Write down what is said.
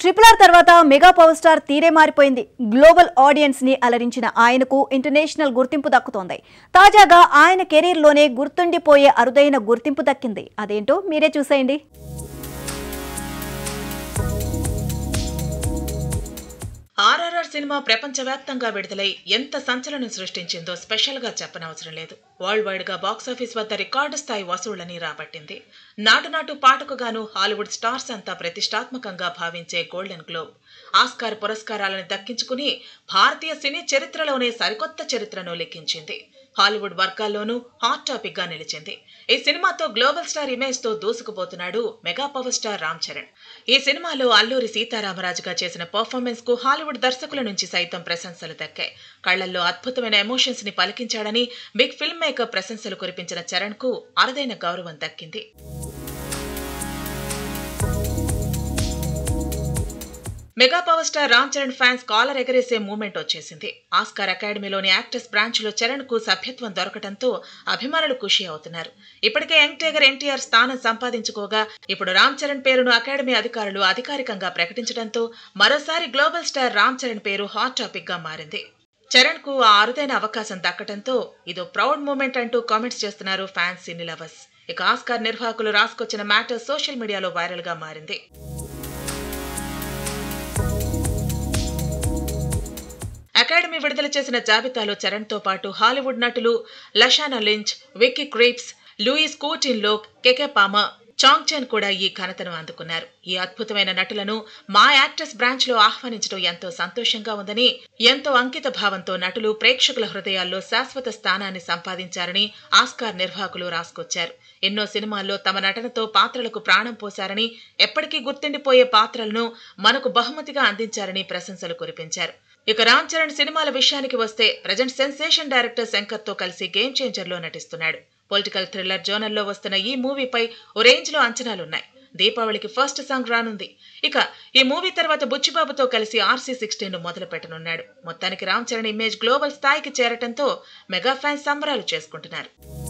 RRR తర్వాత mega power star తీరే మారిపోయింది. గ్లోబల్ ఆడియన్స్ ని అలరించిన ఆయనకు ఇంటర్నేషనల్ గుర్తింపు దక్కుతోంది. తాజాగా ఆయన కెరీర్ లోనే గుర్తుండిపోయే అరుదైన గుర్తింపు దక్కింది. అదేంటో మీరే చూసేయండి. ఆర్ఆర్ఆర్ సినిమా ప్రపంచవ్యాప్తంగా విడుదలై ఎంత సంచలనం సృష్టించిందో స్పెషల్ గా చెప్పనవసరం లేదు. వరల్డ్ వైడ్ గా బాక్సాఫీస్ వద్ద రికార్డు స్థాయి వసూళ్లని రాబట్టింది. నాటు పాటకుగాను హాలీవుడ్ స్టార్స్ అంతా ప్రతిష్టాత్మకంగా భావించే గోల్డెన్ గ్లోబ్, ఆస్కార్ పురస్కారాలను దక్కించుకుని భారతీయ సినీ చరిత్రలోనే సరికొత్త చరిత్రను లిఖించింది. హాలీవుడ్ వర్గాల్లోనూ హాట్ టాపిక్ గా నిలిచింది. ఈ సినిమాతో గ్లోబల్ స్టార్ ఇమేజ్ తో దూసుకుపోతున్నాడు mega power star Ram Charan. ఈ సినిమాలో అల్లూరి సీతారామరాజుగా చేసిన పర్ఫార్మెన్స్ కు హాలీవుడ్ దర్శకుల నుంచి సైతం ప్రశంసలు దక్కాయి. కళ్లల్లో అద్భుతమైన ఎమోషన్స్ ని పలికించాడని బిగ్ ఫిల్మ్ మేకర్ ప్రశంసలు కురిపించిన చరణ్ కు అరుదైన గౌరవం దక్కింది. Mega power star Ram Charan fans collar ఎగరేసే మూమెంట్ వచ్చేసింది. ఆస్కార్ అకాడమీలోని యాక్టర్స్ బ్రాంచ్ లో చరణ్ కు సభ్యత్వం దొరకడంతో అభిమానులు ఖుషి అవుతున్నారు. ఇప్పటికే యంగ్ టైగర్ ఎన్టీఆర్ స్థానం సంపాదించుకోగా ఇప్పుడు రామ్ చరణ్ పేరును అకాడమీ అధికారులు అధికారికంగా ప్రకటించడంతో మరోసారి గ్లోబల్ స్టార్ రామ్ చరణ్ పేరు హాట్ టాపిక్ గా మారింది. చరణ్ కు ఆ అరుదైన అవకాశం దక్కడంతో ఇదో ప్రౌడ్ మూమెంట్ అంటూ కామెంట్స్ చేస్తున్నారు ఫ్యాన్స్, సినీ లవర్స్. ఇక ఆస్కార్ నిర్వాహకులు రాసుకొచ్చిన మ్యాటర్ సోషల్ మీడియాలో వైరల్ గా మారింది. అకాడమీ విడుదల చేసిన జాబితాలో చరణ్ తో పాటు హాలీవుడ్ నటులు Lashana Lynch, Vicky Krieps, Louis Coutinho, Keke Palmer, Chang Chen కూడా ఈ ఘనతను అందుకున్నారు. ఈ అద్భుతమైన నటులను మా యాక్టర్స్ బ్రాంచ్ లో ఆహ్వానించడం ఎంతో సంతోషంగా ఉందని, ఎంతో అంకిత భావంతో నటులు ప్రేక్షకుల హృదయాల్లో శాశ్వత స్థానాన్ని సంపాదించారని ఆస్కార్ నిర్వాహకులు రాసుకొచ్చారు. ఎన్నో సినిమాల్లో తమ నటనతో పాత్రలకు ప్రాణం పోశారని, ఎప్పటికీ గుర్తుండిపోయే పాత్రలను మనకు బహుమతిగా అందించారని ప్రశంసలు కురిపించారు. ఇక రామ్ చరణ్ సినిమాల విషయానికి వస్తే ప్రజెంట్ సెన్సేషన్ డైరెక్టర్ శంకర్ తో కలిసి గేమ్ చేంజర్ లో నటిస్తున్నాడు. పొలిటికల్ థ్రిల్లర్ జోనల్లో వస్తున్న ఈ మూవీపై ఓ రేంజ్ లో అంచనాలున్నాయి. దీపావళికి ఫస్ట్ సాంగ్ రానుంది. ఇక ఈ మూవీ తర్వాత బుచ్చిబాబుతో కలిసి RC16 ను మొదలు పెట్టనున్నాడు. మొత్తానికి రామ్ చరణ్ ఇమేజ్ గ్లోబల్ స్థాయికి చేరటంతో మెగా ఫ్యాన్స్ సంబరాలు చేసుకుంటున్నారు.